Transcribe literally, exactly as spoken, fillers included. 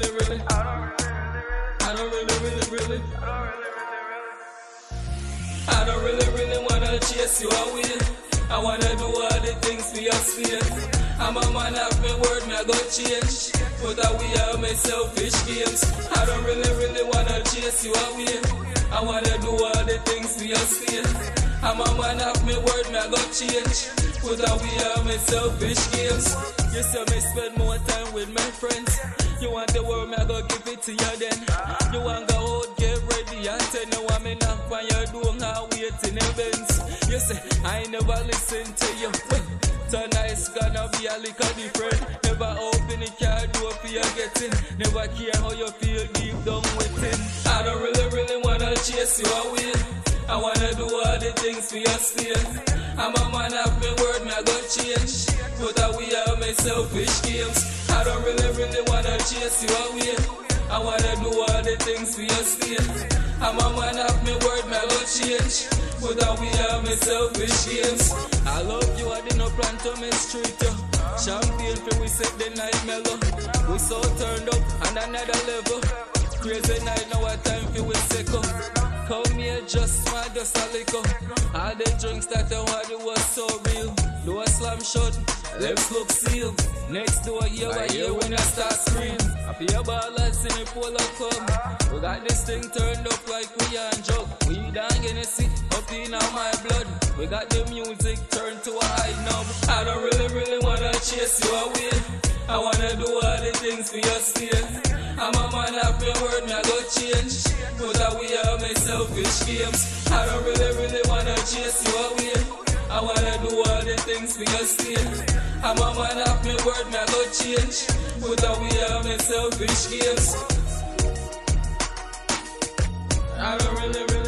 really, really, I don't really, really, really, I don't really, really wanna chase you away. I wanna do all the things for your space. I'm a man of my word, me I go change. But I we are my selfish games. I don't really, really wanna chase you away. I wanna do all the things for your space. I'm a man of my word, me I go change. But I we are my selfish games. You say me spend more time with my friends. You want the world, me I go give it to you then. You want go out, get ready and tell you what me knock on your door, now waiting events. You say I never listen to you. Tonight it's gonna be a little different. Never open the car door for you getting. Never care how you feel deep down within. I don't really, really wanna chase you away. I wanna do all the things for your space. I'm a man of my word, me I go change. But I we are my selfish games. I don't really, really wanna chase you away. I wanna do all the things for your space. I'm a man of my word, me I go change. But I we are my selfish games. I love you, I did not plan to mistreat you. Champagne for we set the night mellow. We so turned up on another level. Crazy night, now a time for we second. Come here, just smile, just a liquor. All the drinks that I wanted was so real. Door slam shut, lips look sealed. Next door, here I hear when I start scream. I feel ballers in the polo club. We got this thing turned up like we on jug. We done henessy up in my blood. We got the music turned to a high knob. I don't really, really wanna chase you away. I wanna do all the things for your space. I'm a man of my word, me I go change. But I we are my selfish games. I don't really, really wanna chase you away. I wanna do all the things for your space. I'm a man of my word, me I go change. But I we are my selfish games. I don't really, really